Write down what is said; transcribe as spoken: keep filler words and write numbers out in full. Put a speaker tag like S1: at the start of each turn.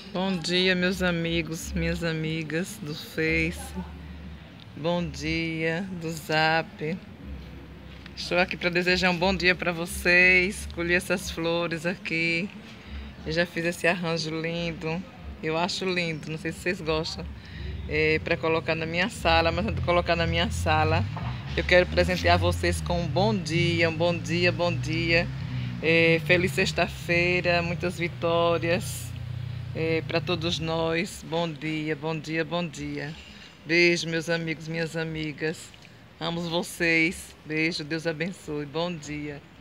S1: Bom dia, meus amigos, minhas amigas do Face. Bom dia do Zap. Estou aqui para desejar um bom dia para vocês. Colhi essas flores aqui. Eu já fiz esse arranjo lindo. Eu acho lindo, não sei se vocês gostam. É, para colocar na minha sala, mas antes de colocar na minha sala, eu quero presentear vocês com um bom dia, um bom dia, bom dia. É, feliz sexta-feira, muitas vitórias. É, para todos nós, bom dia, bom dia, bom dia. Beijo, meus amigos, minhas amigas. Amo vocês. Beijo, Deus abençoe. Bom dia.